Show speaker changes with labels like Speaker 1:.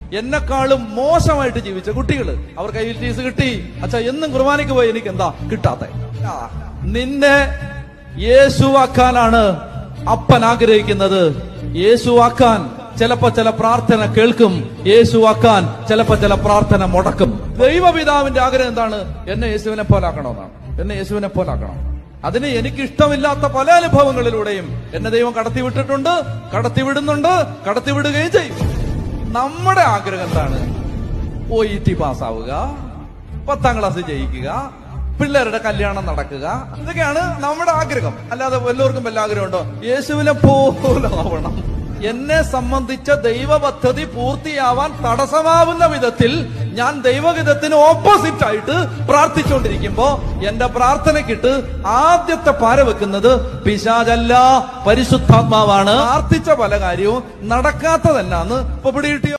Speaker 1: എന്നെക്കാളും മോശമായിട്ട് ജീവിച്ച കുട്ടികള്, അവർക്ക് IELTS കിട്ടി. അച്ഛാ എന്നും കുർബാനയ്ക്ക് പോയി, എനിക്ക് എന്താ കിട്ടാത്ത? നിന്നെ യേശുവാക്കാനാണ് അപ്പൻ ആഗ്രഹിക്കുന്നത്. യേശുവാക്കാൻ ചിലപ്പോ ചില പ്രാർത്ഥന കേൾക്കും, യേശുവാക്കാൻ ചിലപ്പോ ചില പ്രാർത്ഥന മുടക്കും. ദൈവപിതാവിന്റെ ആഗ്രഹം എന്താണ്? എന്നെ യേശുവിനെ പോലാക്കണമെന്നാണ്. എന്നെ യേശുവിനെ പോലാക്കണം. അതിന് എനിക്ക് ഇഷ്ടമില്ലാത്ത പല അനുഭവങ്ങളിലൂടെയും എന്നെ ദൈവം കടത്തിവിട്ടിട്ടുണ്ട്, കടത്തിവിടുന്നുണ്ട്, കടത്തിവിടുകയും ചെയ്യും. നമ്മുടെ ആഗ്രഹം എന്താണ്? OET പാസ്സാവുക, 10ാം ക്ലാസ് ജയിക്കുക, പിള്ളേരുടെ കല്യാണം നടക്കുക, ഇതൊക്കെയാണ് നമ്മുടെ ആഗ്രഹം. അല്ലാതെ വല്ലവർക്കും വല്ല ആഗ്രഹമുണ്ടോ? യേശുവിനെ പോലെ ആവണം. എന്നെ സംബന്ധിച്ച ദൈവ പദ്ധതി പൂർത്തിയാവാൻ തടസ്സമാവുന്ന വിധത്തിൽ ഞാൻ ദൈവഹിതത്തിന് ഓപ്പോസിറ്റ് ആയിട്ട് പ്രാർത്ഥിച്ചുകൊണ്ടിരിക്കുമ്പോ എന്റെ പ്രാർത്ഥനയ്ക്കിട്ട് ആദ്യത്തെ പാര വെക്കുന്നത് പിശാചല്ല, പരിശുദ്ധാത്മാവാണ്. പ്രാർത്ഥിച്ച പല കാര്യവും നടക്കാത്തതല്ലാന്ന് ഇപ്പൊ പിടികിട്ടിയോ?